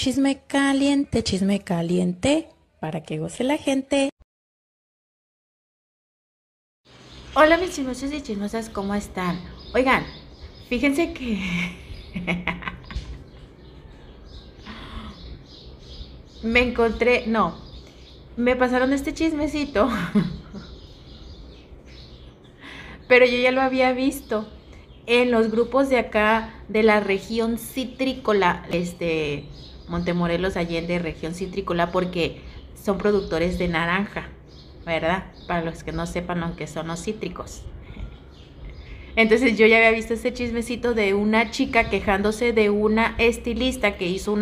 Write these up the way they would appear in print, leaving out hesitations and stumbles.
chisme caliente, para que goce la gente. Hola mis chismosos y chismosas, ¿cómo están? Oigan, fíjense que me pasaron este chismecito, pero yo ya lo había visto en los grupos de acá de la región citrícola, Montemorelos, Allende, región citrícola, porque son productores de naranja, ¿verdad? Para los que no sepan lo que son los cítricos. Entonces yo ya había visto ese chismecito de una chica quejándose de una estilista que hizo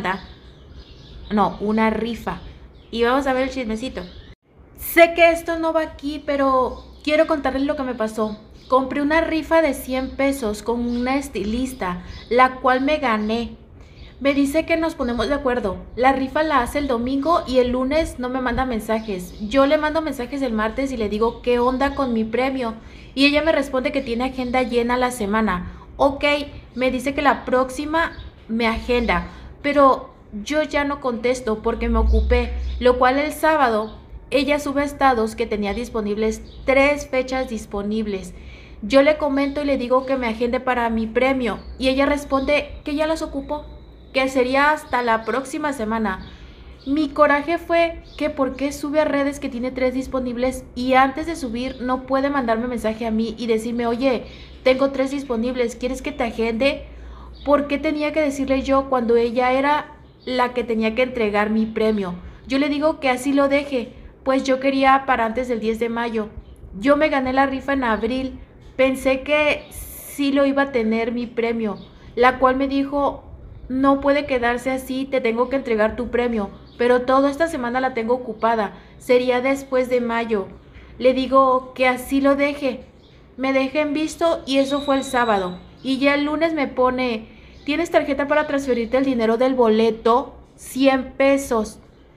una rifa. Y vamos a ver el chismecito. Sé que esto no va aquí, pero quiero contarles lo que me pasó. Compré una rifa de 100 pesos con una estilista, la cual me gané. Me dice que nos ponemos de acuerdo. La rifa la hace el domingo y el lunes no me manda mensajes. Yo le mando mensajes el martes y le digo qué onda con mi premio. Y ella me responde que tiene agenda llena la semana. Ok, me dice que la próxima me agenda. Pero yo ya no contesto porque me ocupé. Lo cual el sábado ella sube estados que tenía disponibles 3 fechas disponibles. Yo le comento y le digo que me agende para mi premio. Y ella responde que ya las ocupó, que sería hasta la próxima semana. Mi coraje fue que por qué sube a redes que tiene 3 disponibles y antes de subir no puede mandarme mensaje a mí y decirme, oye, tengo 3 disponibles, ¿quieres que te agende? ¿Por qué tenía que decirle yo cuando ella era la que tenía que entregar mi premio? Yo le digo que así lo deje, pues yo quería para antes del 10 de mayo. Yo me gané la rifa en abril, pensé que sí lo iba a tener mi premio, la cual me dijo, no puede quedarse así, te tengo que entregar tu premio, pero toda esta semana la tengo ocupada, sería después de mayo. Le digo que así lo deje, me dejé en visto y eso fue el sábado. Y ya el lunes me pone, ¿tienes tarjeta para transferirte el dinero del boleto? 100 pesos.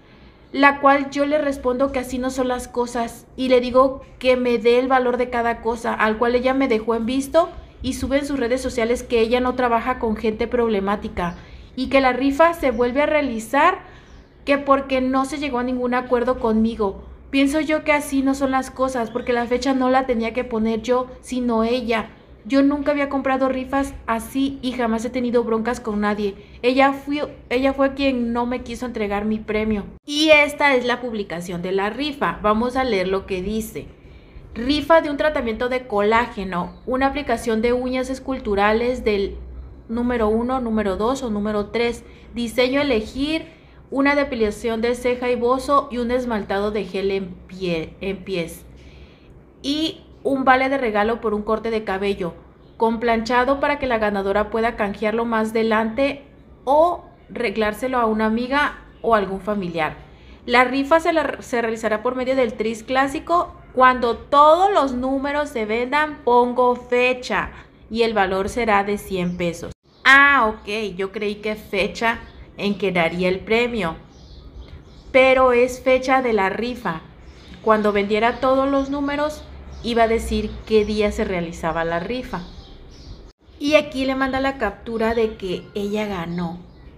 La cual yo le respondo que así no son las cosas y le digo que me dé el valor de cada cosa, al cual ella me dejó en visto y sube en sus redes sociales que ella no trabaja con gente problemática y que la rifa se vuelve a realizar, que porque no se llegó a ningún acuerdo conmigo. Pienso yo que así no son las cosas, porque la fecha no la tenía que poner yo, sino ella. Yo nunca había comprado rifas así y jamás he tenido broncas con nadie. Ella fue quien no me quiso entregar mi premio. Y esta es la publicación de la rifa. Vamos a leer lo que dice. Rifa de un tratamiento de colágeno, una aplicación de uñas esculturales del número 1, número 2 o número 3. Diseño a elegir, una depilación de ceja y bozo y un esmaltado de gel en pies. Y un vale de regalo por un corte de cabello con planchado para que la ganadora pueda canjearlo más adelante o reglárselo a una amiga o algún familiar. La rifa se realizará por medio del Tris Clásico. Cuando todos los números se vendan, pongo fecha y el valor será de 100 pesos. Ah, ok, yo creí que fecha en que daría el premio, pero es fecha de la rifa. Cuando vendiera todos los números, iba a decir qué día se realizaba la rifa. Y aquí le manda la captura de que ella ganó.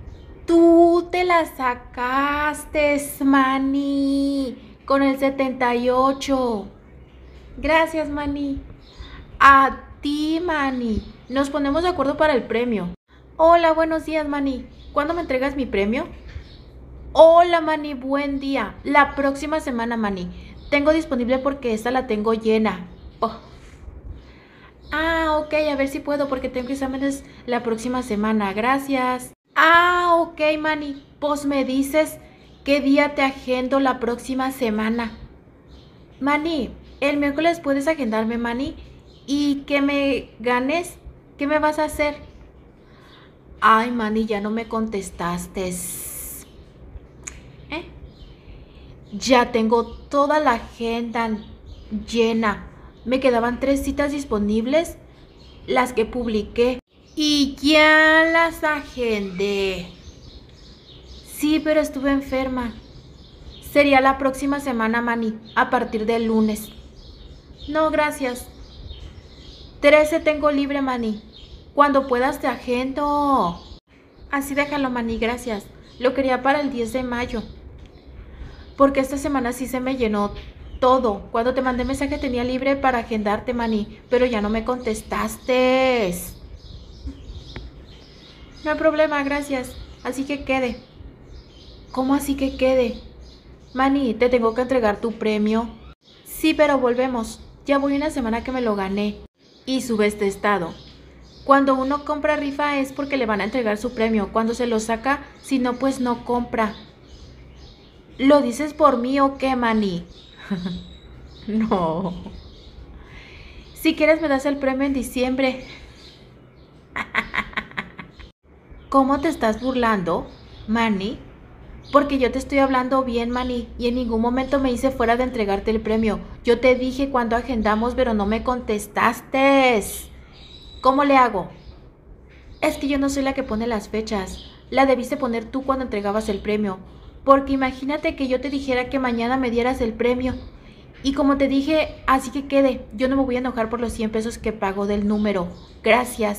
Tú te la sacaste, Manny, con el 78. Gracias, Manny. A ti, Manny. Nos ponemos de acuerdo para el premio. Hola, buenos días, Manny. ¿Cuándo me entregas mi premio? Hola, Manny, buen día. La próxima semana, Manny. Tengo disponible porque esta la tengo llena. Oh. Ah, ok, a ver si puedo porque tengo exámenes la próxima semana. Gracias. Ah, ok, Manny. Pues me dices qué día te agendo la próxima semana. Manny, el miércoles puedes agendarme, Manny. Y que me ganes. ¿Qué me vas a hacer? Ay, Manny, ya no me contestaste. Ya tengo toda la agenda llena. Me quedaban 3 citas disponibles, las que publiqué. Y ya las agendé. Sí, pero estuve enferma. Sería la próxima semana, Manny, a partir del lunes. No, gracias. 13 tengo libre, Manny. Cuando puedas te agendo. Así déjalo, Manny, gracias. Lo quería para el 10 de mayo. Porque esta semana sí se me llenó todo. Cuando te mandé mensaje tenía libre para agendarte, Manny, pero ya no me contestaste. No hay problema, gracias. Así que quede. ¿Cómo así que quede? Manny, te tengo que entregar tu premio. Sí, pero volvemos. Ya voy una semana que me lo gané. Y sube este estado. Cuando uno compra rifa es porque le van a entregar su premio. Cuando se lo saca, si no, pues no compra. ¿Lo dices por mí o qué, Manny? No. Si quieres me das el premio en diciembre. ¿Cómo te estás burlando, Manny? Porque yo te estoy hablando bien, Manny, y en ningún momento me hice fuera de entregarte el premio. Yo te dije cuando agendamos, pero no me contestaste. ¿Cómo le hago? Es que yo no soy la que pone las fechas. La debiste poner tú cuando entregabas el premio. Porque imagínate que yo te dijera que mañana me dieras el premio. Y como te dije, así que quede. Yo no me voy a enojar por los 100 pesos que pago del número. Gracias.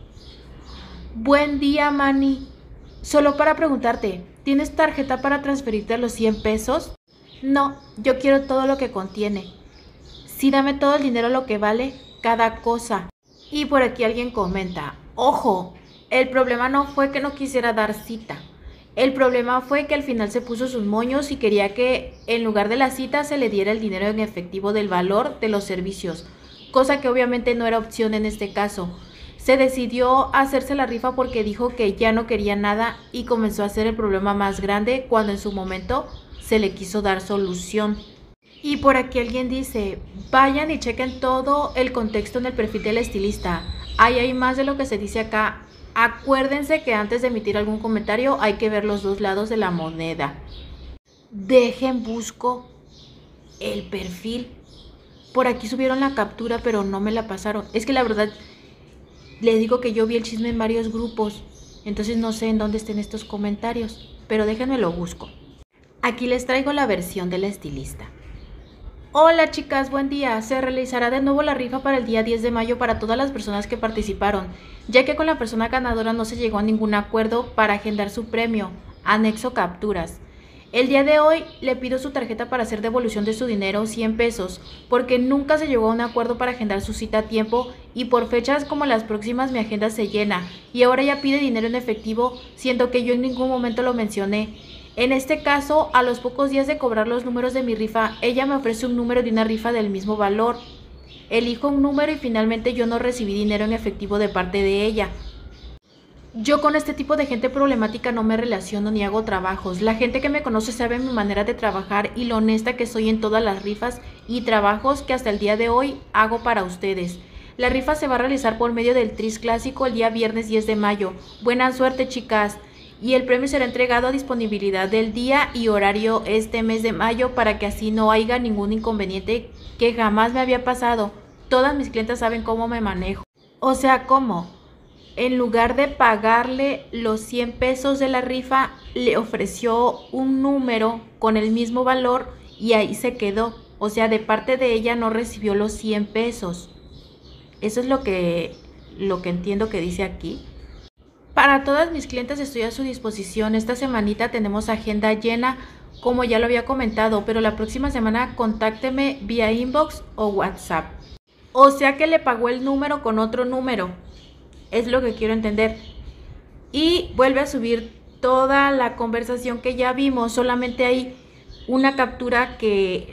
Buen día, Manny. Solo para preguntarte, ¿tienes tarjeta para transferirte los 100 pesos? No, yo quiero todo lo que contiene. Sí, dame todo el dinero lo que vale cada cosa. Y por aquí alguien comenta, ojo, el problema no fue que no quisiera dar cita. El problema fue que al final se puso sus moños y quería que en lugar de la cita se le diera el dinero en efectivo del valor de los servicios, cosa que obviamente no era opción en este caso. Se decidió hacerse la rifa porque dijo que ya no quería nada y comenzó a hacer el problema más grande cuando en su momento se le quiso dar solución. Y por aquí alguien dice, vayan y chequen todo el contexto en el perfil del estilista. Ahí hay más de lo que se dice acá. Acuérdense que antes de emitir algún comentario hay que ver los dos lados de la moneda. Dejen busco el perfil. Por aquí subieron la captura pero no me la pasaron. Es que la verdad les digo que yo vi el chisme en varios grupos. Entonces no sé en dónde estén estos comentarios. Pero déjenme lo busco. Aquí les traigo la versión del estilista. Hola chicas, buen día. Se realizará de nuevo la rifa para el día 10 de mayo para todas las personas que participaron, ya que con la persona ganadora no se llegó a ningún acuerdo para agendar su premio. Anexo capturas. El día de hoy le pido su tarjeta para hacer devolución de su dinero, 100 pesos, porque nunca se llegó a un acuerdo para agendar su cita a tiempo y por fechas como las próximas mi agenda se llena y ahora ya pide dinero en efectivo, siendo que yo en ningún momento lo mencioné. En este caso, a los pocos días de cobrar los números de mi rifa, ella me ofrece un número de una rifa del mismo valor. Elijo un número y finalmente yo no recibí dinero en efectivo de parte de ella. Yo con este tipo de gente problemática no me relaciono ni hago trabajos. La gente que me conoce sabe mi manera de trabajar y lo honesta que soy en todas las rifas y trabajos que hasta el día de hoy hago para ustedes. La rifa se va a realizar por medio del Tris Clásico el día viernes 10 de mayo. Buena suerte, chicas. Y el premio será entregado a disponibilidad del día y horario este mes de mayo para que así no haya ningún inconveniente que jamás me había pasado. Todas mis clientes saben cómo me manejo. O sea, ¿cómo? En lugar de pagarle los 100 pesos de la rifa, le ofreció un número con el mismo valor y ahí se quedó. O sea, de parte de ella no recibió los 100 pesos. Eso es lo que entiendo que dice aquí. Para todas mis clientes estoy a su disposición. Esta semanita tenemos agenda llena, como ya lo había comentado, pero la próxima semana contácteme vía inbox o WhatsApp. O sea que le pagó el número con otro número. Es lo que quiero entender. Y vuelve a subir toda la conversación que ya vimos. Solamente hay una captura que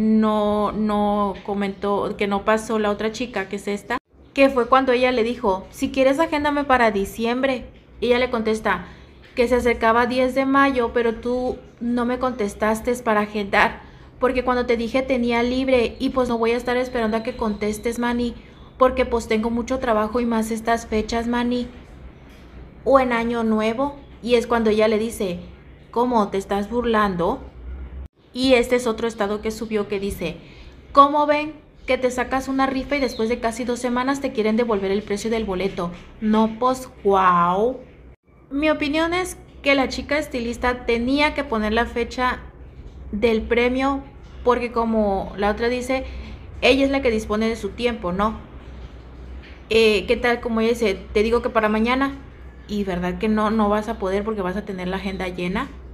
no comentó, que no pasó la otra chica, que es esta. Que fue cuando ella le dijo, si quieres agéndame para diciembre. Y ella le contesta que se acercaba 10 de mayo, pero tú no me contestaste para agendar, porque cuando te dije tenía libre y pues no voy a estar esperando a que contestes, Manny, porque pues tengo mucho trabajo y más estas fechas, Manny. O en año nuevo. Y es cuando ella le dice, ¿cómo te estás burlando? Y este es otro estado que subió que dice, ¿cómo ven? Que te sacas una rifa y después de casi 2 semanas te quieren devolver el precio del boleto. No, pues, wow. Mi opinión es que la chica estilista tenía que poner la fecha del premio porque como la otra dice, ella es la que dispone de su tiempo, ¿no? ¿Qué tal como ella dice? Te digo que para mañana. y verdad que no vas a poder porque vas a tener la agenda llena.